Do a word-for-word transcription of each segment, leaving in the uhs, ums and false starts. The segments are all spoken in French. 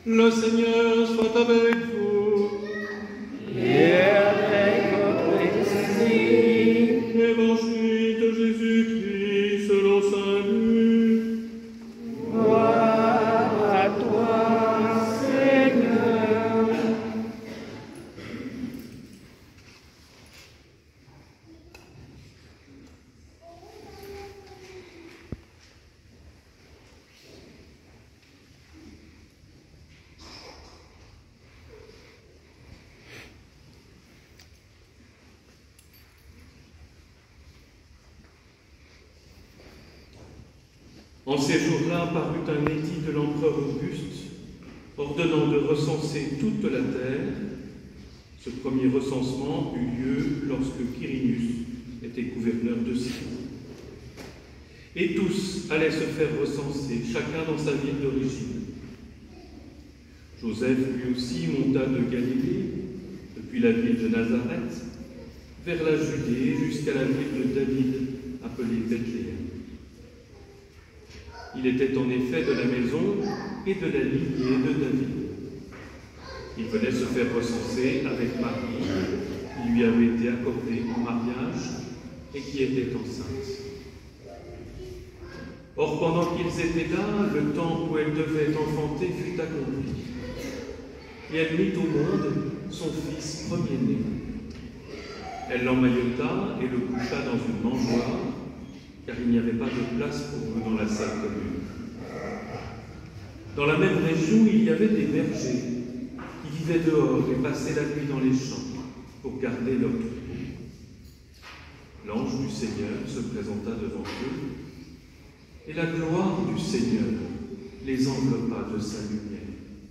Le Seigneur soit avec vous. Et avec votre esprit. Évangile de Jésus-Christ selon saint Luc. Gloire à toi, Seigneur. En ces jours-là parut un édit de l'empereur Auguste, ordonnant de recenser toute la terre. Ce premier recensement eut lieu lorsque Quirinius était gouverneur de Syrie. Et tous allaient se faire recenser, chacun dans sa ville d'origine. Joseph lui aussi monta de Galilée, depuis la ville de Nazareth, vers la Judée jusqu'à la ville de David, appelée Bethléem. Il était en effet de la maison et de la lignée de David. Il venait se faire recenser avec Marie, qui lui avait été accordée en mariage et qui était enceinte. Or, pendant qu'ils étaient là, le temps où elle devait enfanter fut accompli. Et elle mit au monde son fils premier-né. Elle l'emmaillota et le coucha dans une mangeoire, car il n'y avait pas de place pour eux dans la salle commune. Dans la même région, il y avait des bergers qui vivaient dehors et passaient la nuit dans les champs pour garder leurs troupeaux. L'ange du Seigneur se présenta devant eux, et la gloire du Seigneur les enveloppa de sa lumière.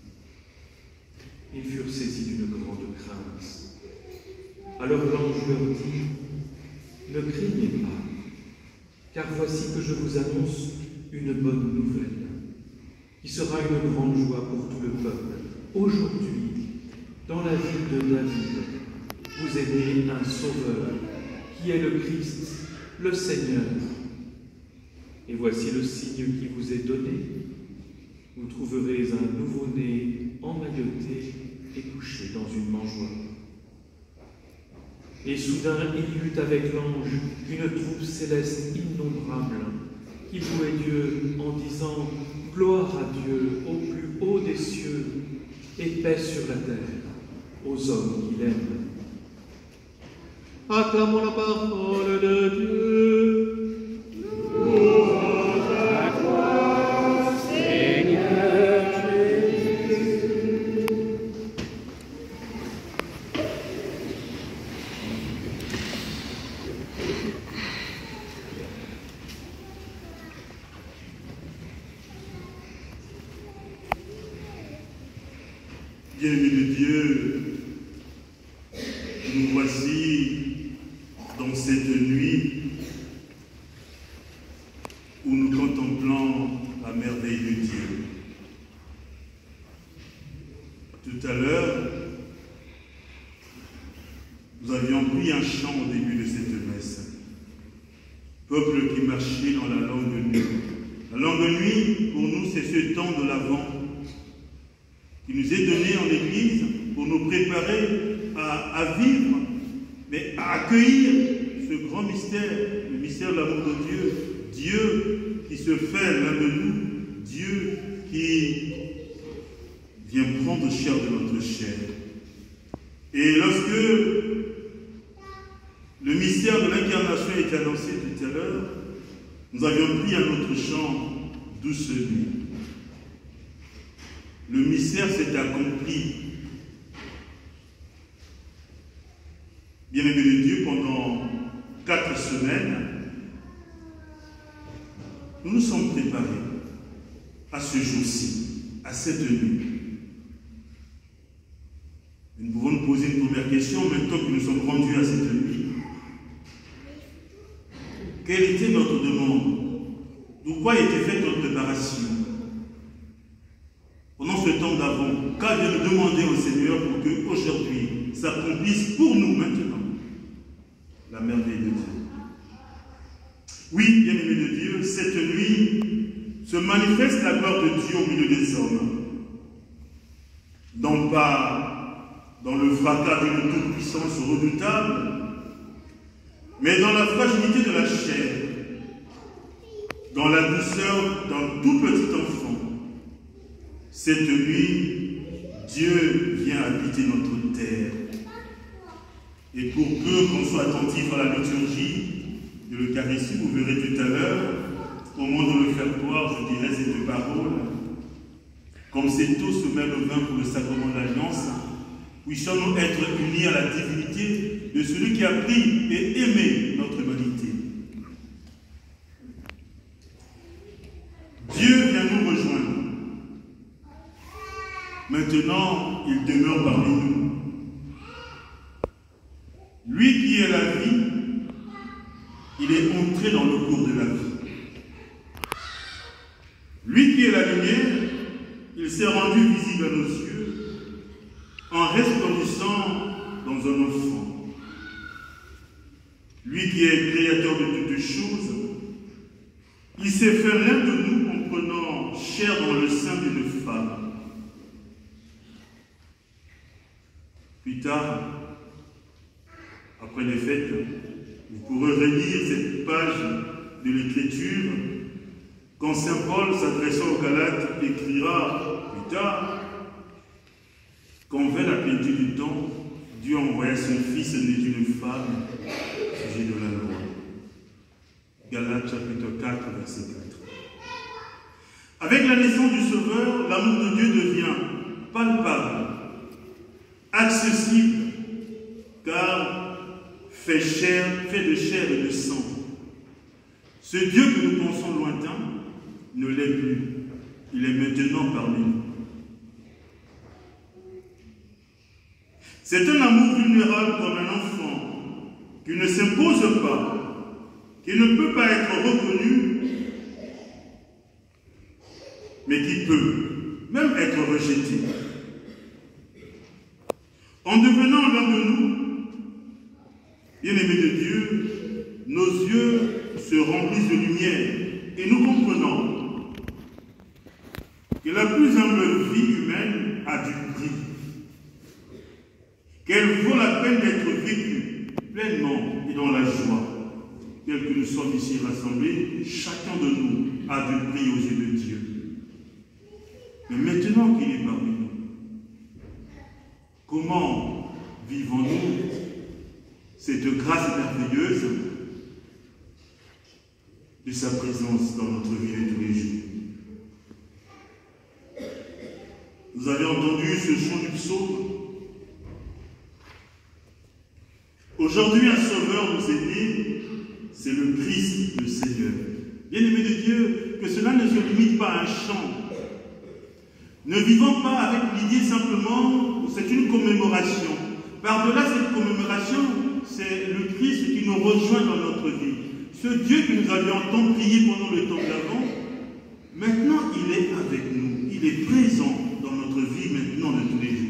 Ils furent saisis d'une grande crainte. Alors l'ange leur dit « Ne craignez pas, car voici que je vous annonce une bonne nouvelle, qui sera une grande joie pour tout le peuple. Aujourd'hui, dans la ville de David, vous est né un Sauveur, qui est le Christ, le Seigneur. Et voici le signe qui vous est donné. Vous trouverez un nouveau-né emmailloté et couché dans une mangeoire. » Et soudain, il y eut avec l'ange une troupe céleste innombrable qui louait Dieu en disant « Gloire à Dieu au plus haut des cieux et paix sur la terre aux hommes qu'il aime. » Acclamons la parole de Dieu. Bien-aimés de Dieu, nous voici dans cette nuit où nous contemplons la merveille de Dieu. Tout à l'heure, nous avions pris un chant au début de cette messe. Peuple qui marchait dans la longue nuit. La longue nuit, pour nous, c'est ce temps de l'Avent qui nous est donné en Église pour nous préparer à, à vivre, mais à accueillir ce grand mystère, le mystère de l'amour de Dieu. Dieu qui se fait l'un de nous, Dieu qui vient prendre chair de notre chair. Et lorsque le mystère de l'incarnation est annoncé tout à l'heure, nous avions pris un autre chant, Douce nuit. Le mystère s'est accompli. Bien-aimés de Dieu, pendant quatre semaines, nous nous sommes préparés à ce jour-ci, à cette nuit. Nous pouvons nous poser une première question, maintenant que nous sommes rendus à cette nuit. Quelle était notre demande? De quoi était faite notre préparation? Pendant ce temps d'avant, qu'avons-nous demandé au Seigneur pour qu'aujourd'hui s'accomplisse pour nous maintenant la merveille de Dieu? Oui, bien-aimés de Dieu, cette nuit se manifeste la gloire de Dieu au milieu des hommes. non pas dans le fracas d'une toute-puissance redoutable, mais dans la fragilité de la chair, dans la douceur d'un tout petit enfant. Cette nuit, Dieu vient habiter notre terre. Et pour peu qu'on soit attentif à la liturgie de l'Eucharistie, vous verrez tout à l'heure, au moment de le faire boire, je dirai ces deux paroles. Comme cette eau se met le vin pour le sacrement de l'Alliance, puissions-nous être unis à la divinité de celui qui a pris et aimé notre humanité. Dieu vient nous rejoindre. Maintenant, il demeure parmi nous. Lui qui est la vie, il est entré dans le cours de la vie. Lui qui est la lumière, il s'est rendu visible à nos yeux en resplendissant dans un enfant. Lui qui est créateur de toutes choses, il s'est fait l'un de nous en prenant chair dans le sein d'une femme. Plus tard, après les fêtes, vous pourrez relire cette page de l'Écriture quand saint Paul, s'adressant aux Galates, écrira plus tard qu'en vint la plénitude du temps, Dieu envoya son Fils né d'une femme, sujet de la loi. Galates chapitre quatre, verset quatre. Avec la naissance du Sauveur, l'amour de Dieu devient palpable, accessible, car fait, chair, fait de chair et de sang. Ce Dieu que nous pensons lointain ne l'est plus. Il est maintenant parmi nous. C'est un amour vulnérable comme un enfant qui ne s'impose pas, qui ne peut pas être reconnu, mais qui peut même être rejeté. En devenant l'un de nous, bien-aimés de Dieu, nos yeux se remplissent de lumière et nous comprenons que la plus humble vie humaine a du prix, qu'elle vaut la peine d'être vécue pleinement et dans la joie. Tel que nous sommes ici rassemblés, chacun de nous a du prix aux yeux de Dieu. Mais maintenant qu'il est parmi nous, comment vivons-nous cette grâce merveilleuse de sa présence dans notre vie de tous les jours? Vous avez entendu ce chant du psaume. Aujourd'hui, un sauveur nous est né, c'est le Christ, le Seigneur. Bien-aimés de Dieu, que cela ne se limite pas à un chant. Ne vivons pas avec l'idée simplement, c'est une commémoration. Par-delà cette commémoration, c'est le Christ qui nous rejoint dans notre vie. Ce Dieu que nous avions tant prié pendant le temps d'avant, maintenant il est avec nous. Il est présent dans notre vie maintenant de tous les jours.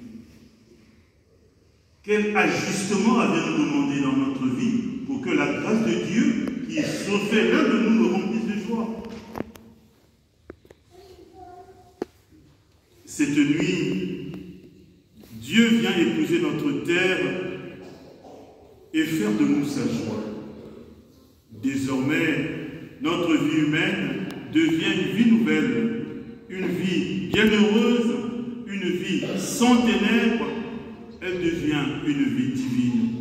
Quel ajustement avez-nous demandé dans notre vie pour que la grâce de Dieu, qui est sauvée l'un de nous, nous remplisse de joie? Cette nuit, Dieu vient épouser notre terre et faire de nous sa joie. Désormais, notre vie humaine devient une vie nouvelle, une vie bienheureuse, une vie sans ténèbres. Elle devient une vie divine.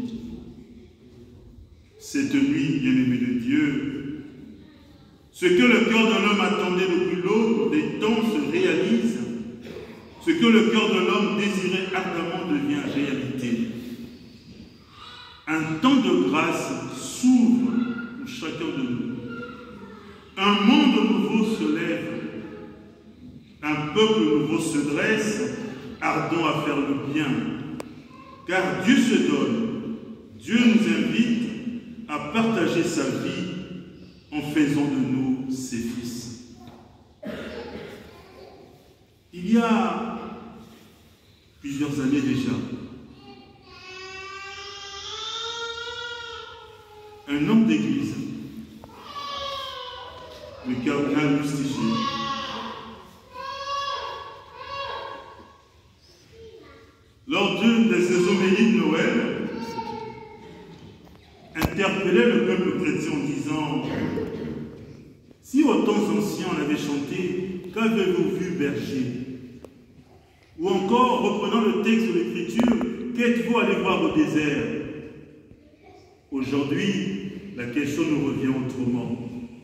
Cette nuit, bien-aimés de Dieu, ce que le cœur de l'homme attendait depuis l'aube des temps se réalise. Ce que le cœur de l'homme désirait ardemment devient réalité. Un temps de grâce s'ouvre pour chacun de nous. Un monde nouveau se lève. Un peuple nouveau se dresse, ardent à faire le bien. Car Dieu se donne. Dieu nous invite à partager sa vie en faisant de nous ses fils. Il y a plusieurs années déjà, un homme d'église, le cardinal Lustiger, lors d'une des homélies de Noël, interpellait le peuple chrétien en disant « Si aux temps anciens on avait chanté, qu'avez-vous vu, berger ?» Ou encore, reprenant le texte de l'Écriture, « Qu'êtes-vous allé voir au désert ?» Aujourd'hui, la question nous revient autrement.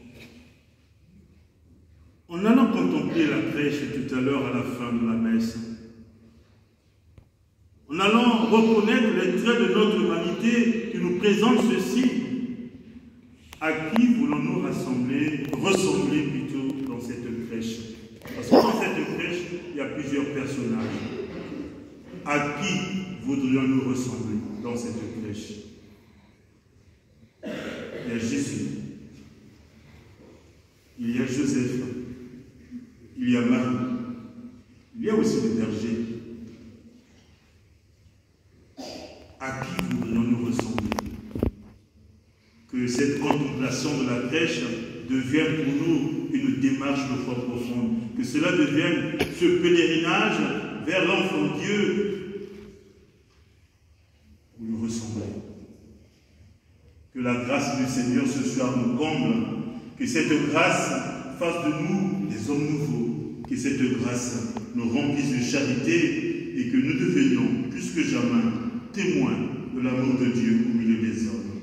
En allant contempler la crèche tout à l'heure à la fin de la messe, en allant reconnaître les traits de notre humanité qui nous présente ceci, à qui voulons-nous rassembler, ressembler plutôt dans cette crèche? Parce que dans cette crèche, il y a plusieurs personnages. À qui voudrions-nous ressembler dans cette crèche? Il y a Jésus, il y a Joseph, il y a Marie, il y a aussi le berger. À qui voudrions-nous ressembler? Que cette contemplation de la crèche devienne pour nous une démarche de foi profonde. Que cela devienne ce pèlerinage vers l'enfant Dieu où nous ressemblons. Que la grâce du Seigneur ce soir nous comble. Que cette grâce fasse de nous des hommes nouveaux. Que cette grâce nous remplisse de charité et que nous devenions plus que jamais témoins de l'amour de Dieu au milieu des hommes.